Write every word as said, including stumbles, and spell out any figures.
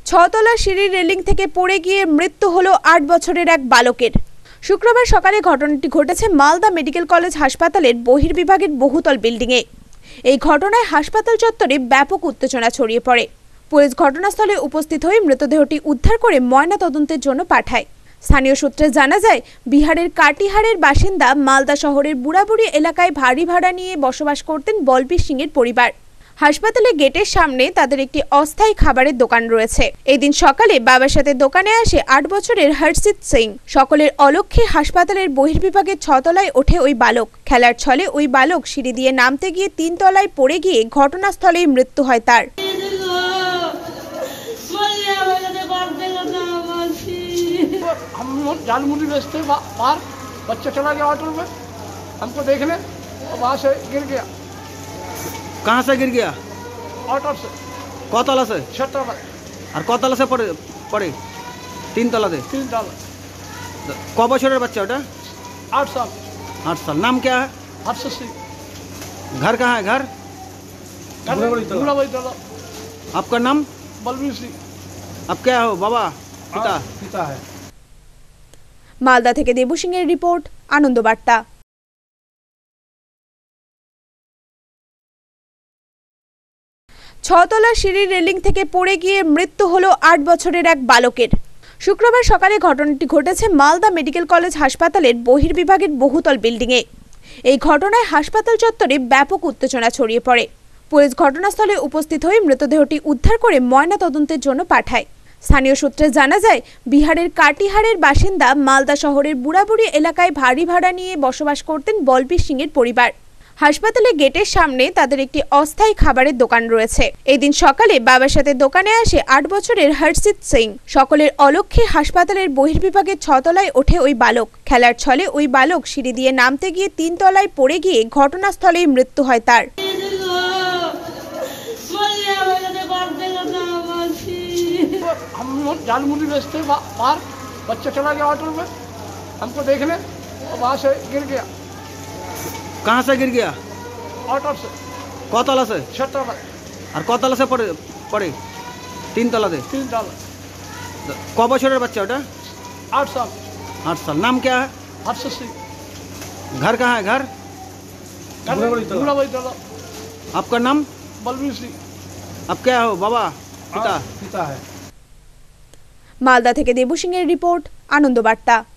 ছতলা সিঁড়ির রেলিং থেকে পড়ে গিয়ে মৃত্যু হলো আট বছরের এক বালকের। শুক্রবার সকালে ঘটনাটি ঘটেছে মালদা মেডিকেল কলেজ হাসপাতালের বহির্বিভাগের বহুতল বিল্ডিংয়ে। এই ঘটনায় হাসপাতাল চত্বরে ব্যাপক উত্তেজনা ছড়িয়ে পড়ে। পুলিশ ঘটনাস্থলে উপস্থিত হয়ে মৃতদেহটি উদ্ধার করে ময়না তদন্তের জন্য পাঠায়। স্থানীয় সূত্রে জানা যায়, বিহারের কাটিহারের বাসিন্দা মালদা শহরের বুড়াবুড়ি এলাকায় ভারী ভাড়া নিয়ে বসবাস করতেন বলবীর সিং এর পরিবার। হাসপাতালে গেটের সামনে তাদের একটি অস্থায়ী খাবারের দোকান রয়েছে। এদিন সকালে বাবার সাথে দোকানে আসে আট বছরের হর্ষিত সিং। সকলের অলক্ষ্যে হাসপাতালের বহির্বিভাগের ছতলায় ওঠে ওই বালক। খেলার ছলে ওই বালক সিঁড়ি দিয়ে নামতে গিয়ে তিন তলায় পড়ে গিয়ে ঘটনাস্থলেই মৃত্যু হয় তার। हम झालमुड़ी बेचते बाहर, बच्चा चला गया ऑटो में, हमको देखने और वहाँ से गिर गया। कहाँ से गिर गया? ऑटो से। कौतला से? छतरा में। और कौतला से पड़े पड़े तीन तला से? तीन तला। क बछरेर बच्चा ओटा? आठ साल। आठ साल। नाम क्या है? हर्षित सिंह। घर कहाँ है? घर बुढ़ाबुड़ी तला। आपका नाम? बलबीर सिंह। अब क्या हो बाबा? पिता? पिता है। মালদা থেকে দেবু সিং এর রিপোর্ট, আনন্দ বার্তা। ছতলা সিঁড়ির রেলিং থেকে পড়ে গিয়ে মৃত্যু হলো আট বছরের এক বালকের। শুক্রবার সকালে ঘটনাটি ঘটেছে মালদা মেডিকেল কলেজ হাসপাতালের বহির্বিভাগের বহুতল বিল্ডিংয়ে। এই ঘটনায় হাসপাতাল চত্বরে ব্যাপক উত্তেজনা ছড়িয়ে পড়ে। পুলিশ ঘটনাস্থলে উপস্থিত হয়ে মৃতদেহটি উদ্ধার করে ময়না তদন্তের জন্য পাঠায়। স্থানীয় সূত্রে জানা যায়, বিহারের কাটিহারের বাসিন্দা মালদা শহরের বুড়াবুড়ি এলাকায় ভারী ভাড়া নিয়ে বসবাস করতেন বলবীর সিং এর পরিবার। হাসপাতালে গেটের সামনে তাদের একটি অস্থায়ী খাবারের দোকান রয়েছে। এদিন সকালে বাবার সাথে দোকানে আসে আট বছরের হর্ষিত সিং। সকলের অলক্ষ্যে হাসপাতালের বহির্বিভাগের ছতলায় ওঠে ওই বালক। খেলার ছলে ওই বালক সিঁড়ি দিয়ে নামতে গিয়ে তিন তলায় পড়ে গিয়ে ঘটনাস্থলেই মৃত্যু হয় তার। हम झालमुड़ी बेचते बाहर, बच्चा चला गया ऑटो में, हमको देखने और वहाँ से गिर गया। कहाँ से गिर गया? ऑटो से। कौतला से? छतरा में। और कौतला से पड़े पड़े तीन तला से? तीन तला। क बछरेर बच्चा ओटा? आठ साल। आठ साल। नाम क्या है? हर्षित सिंह। घर कहाँ है? घर बुढ़ाबुड़ी तला। आपका नाम? बलबीर सिंह। अब क्या हो बाबा? पिता? पिता है। মালদা থেকে দেবু সিং এর রিপোর্ট, আনন্দ বার্তা।